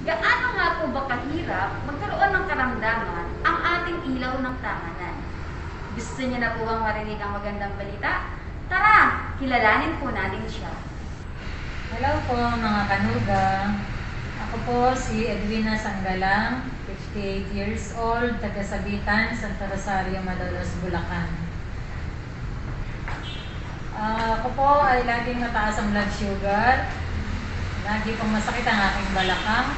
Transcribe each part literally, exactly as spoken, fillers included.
Gaano nga po ba kahirap magkaroon ng karamdaman ang ating ilaw ng tahanan? Gusto niyo na po bang marinig ang magandang balita? Tara, kilalanin po natin siya. Hello po mga kanuga. Ako po si Edwina Sanggalang, fifty-eight years old, taga Sabitan, Santa Rosario, Malolos, Bulacan. Uh, ako po ay laging mataas ang blood sugar. Lagi pong masakit ang aking balakang.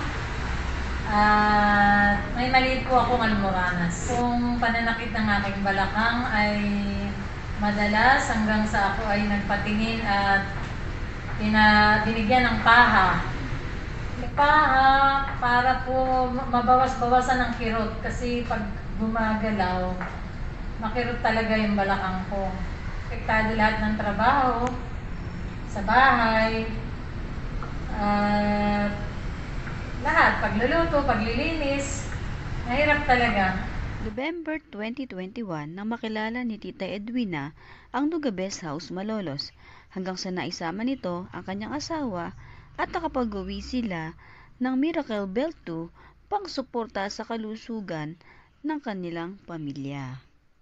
At uh, may maliit po akong almoranas. Kung pananakit ng aking balakang ay madalas hanggang sa ako ay nagpatingin at pina, binigyan ng paha. Paha para po mabawas-bawasan ng kirot kasi pag gumagalaw, makirot talaga yung balakang ko. Apektado lahat ng trabaho, sa bahay, at uh, lahat, pagluluto, paglilinis, mahirap talaga. November twenty twenty-one nang makilala ni Tita Edwina ang Nugabes House, Malolos, hanggang sa naisama nito ang kanyang asawa at nakapag-uwi sila ng Miracle Bell two pang suporta sa kalusugan ng kanilang pamilya.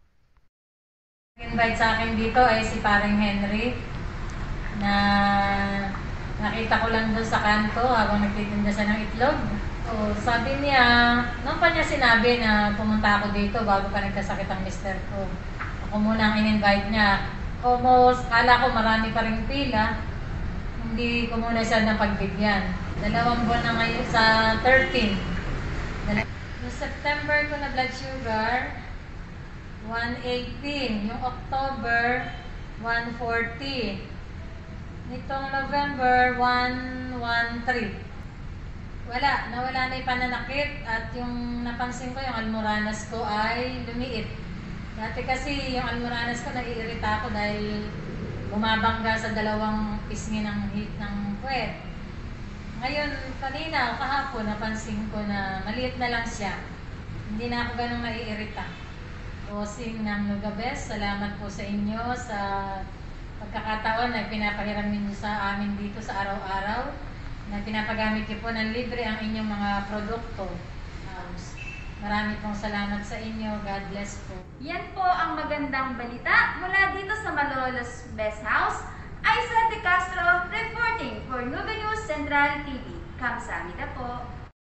Invite sa akin dito ay si Paring Henry na nakita ko lang doon sa kanto habang nagtitinda siya ng itlog. So, sabi niya, noon pa niya sinabi na pumunta ako dito bago pa nagkasakit ang mister ko. Ako muna ang in-invite niya. Almost, kala ko marami pa ring pila. Hindi ko muna siya napagbigyan. Dalawang buwan na ngayon sa thirteen. Noong September ko na blood sugar, one eighteen. Yung October, one forty. Nitong November, one thirteen. Wala, nawala na yung pananakit at yung napansin ko, yung almoranas ko ay lumiit. Dati kasi yung almoranas ko naiirita ako dahil bumabangga sa dalawang pisngi ng heat ng puwet. Ngayon, kanina o kahapon, napansin ko na maliit na lang siya. Hindi na ako ganun naiirita. Bossing ng Nugabes, salamat po sa inyo sa pagkakataon na pinapahiram ninyo sa amin dito sa araw-araw, na pinapagamit niyo po ng libre ang inyong mga produkto. Marami pong salamat sa inyo. God bless po. Yan po ang magandang balita mula dito sa Malolos Best House. Aisa de Castro reporting for Nuga News Central T V. Kamsahamnida po.